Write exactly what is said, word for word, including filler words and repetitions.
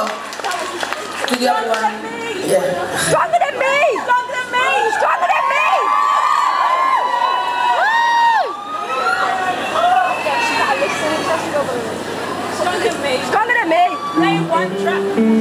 go to the other one. Yeah. Stronger than me! Stronger than me! Stronger than me! Stronger than me! Stronger than me! Play one track.